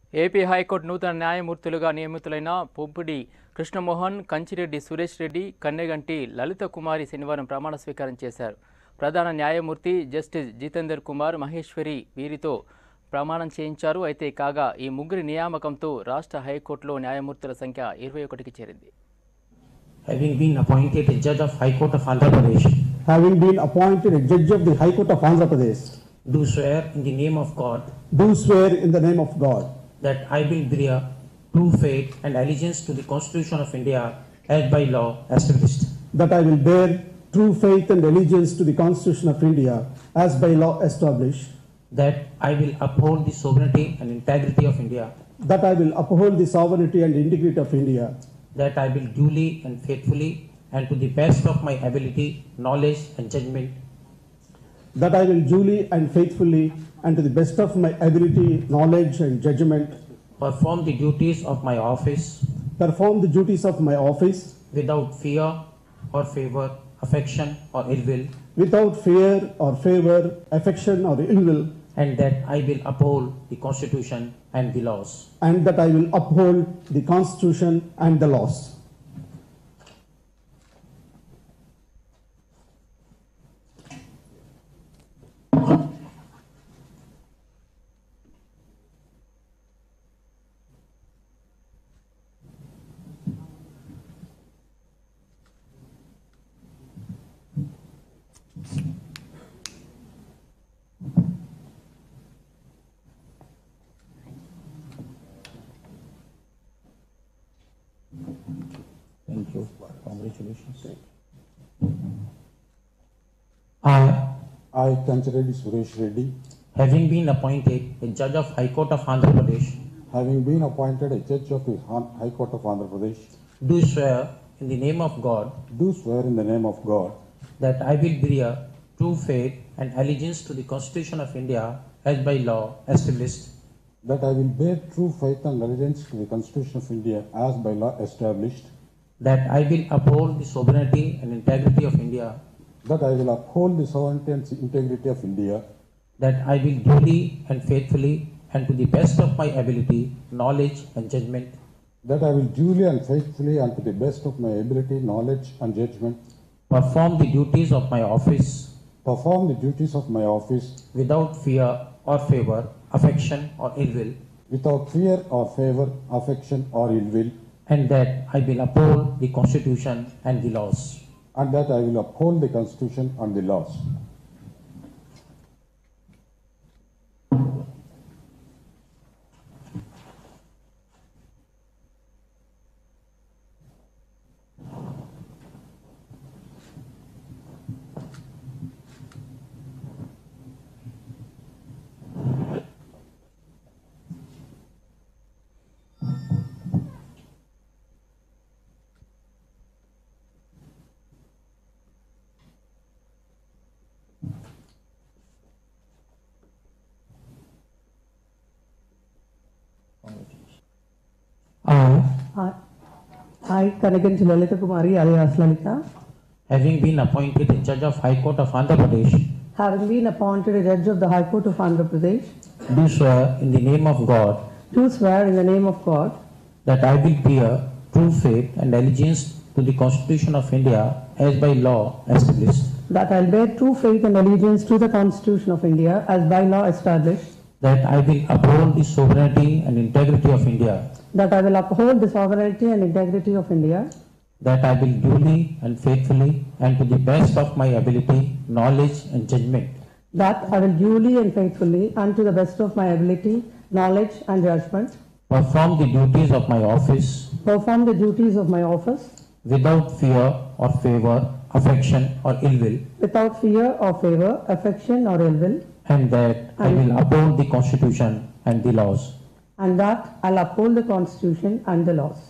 AP high court నూతన న్యాయమూర్తులుగా నియమితులైన పొంపుడి కృష్ణమోహన్, కంచిరెడ్డి సురేష్ రెడ్డి, కన్నెగంటి లలిత కుమారి శనివారం ప్రమాణ స్వీకారం చేశారు. ప్రధాన న్యాయమూర్తి జస్టిస్ జితేందర్ కుమార్ మహేశ్వరి వీరితో ప్రమాణం చేయించారు. అయితే కాగా ఈ ముగ్గురి నియామకంతో రాష్ట్ర హైకోర్టులో న్యాయమూర్తుల సంఖ్య 21కి చేరింది. Having been appointed a judge of High Court of Andhra Pradesh, having been appointed a judge of the High Court of Andhra Pradesh, do swear in the name of God, do swear in the name of God, that I will bear true faith and allegiance to the Constitution of India as by law established, that I will bear true faith and allegiance to the Constitution of India as by law established, that I will uphold the sovereignty and integrity of India, that I will uphold the sovereignty and integrity of India, that I will duly and faithfully and to the best of my ability, knowledge and judgment, that I will duly and faithfully and to the best of my ability, knowledge and judgment perform the duties of my office without fear or favor, affection or ill will, without fear or favor, affection or ill will, and that I will uphold the Constitution and the laws. and that I will uphold the Constitution and the laws. Thank you. Congratulations. I, Kanchireddy Suresh Reddy, Having been appointed a judge of High Court of Andhra Pradesh, having been appointed a judge of the High Court of Andhra Pradesh, do swear in the name of God do swear in the name of God that I will bear true faith and allegiance to the Constitution of India as by law established, that I will bear true faith and allegiance to the Constitution of India as by law established, that I will uphold the sovereignty and integrity of India, that I will uphold the sovereignty and integrity of India, that I will duly and faithfully and to the best of my ability, knowledge and judgment that I will duly and faithfully and to the best of my ability, knowledge and judgment perform the duties of my office without fear or favor, affection or ill will, without fear or favor, affection or ill will, and that I will uphold the Constitution and the laws. and that I will uphold the Constitution and the laws. I, Kanaganti Lalita Kumari alias Lalita, Having been appointed a judge of High Court of Andhra Pradesh, having been appointed a judge of the High Court of Andhra Pradesh, do swear in the name of God do swear in the name of God that I will bear true faith and allegiance to the Constitution of India as by law established, that I will bear true faith and allegiance to the Constitution of India as by law established, that I will uphold the sovereignty and integrity of India, that I will uphold the sovereignty and integrity of India, that I will duly and faithfully and to the best of my ability, knowledge and judgment that I will duly and faithfully and to the best of my ability, knowledge and judgment perform the duties of my office perform the duties of my office without fear or favor, affection or ill will, without fear or favor, affection or ill will, and that I will uphold the Constitution and the laws. and that I will uphold the Constitution and the laws.